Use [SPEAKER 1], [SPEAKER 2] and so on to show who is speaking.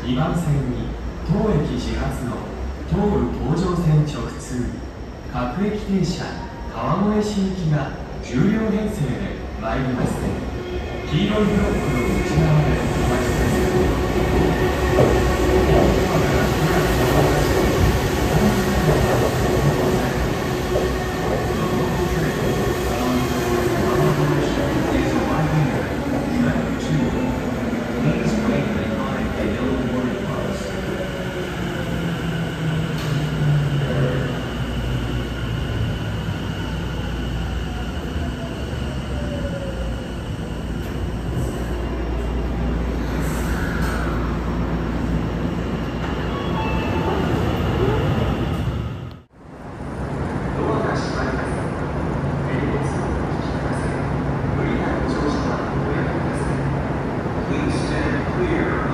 [SPEAKER 1] 2番線に当駅始発の東武東上線直通各駅停車川越市行きが10両編成で参ります。黄色いブロックの内側でお待ちください。
[SPEAKER 2] Please stand clear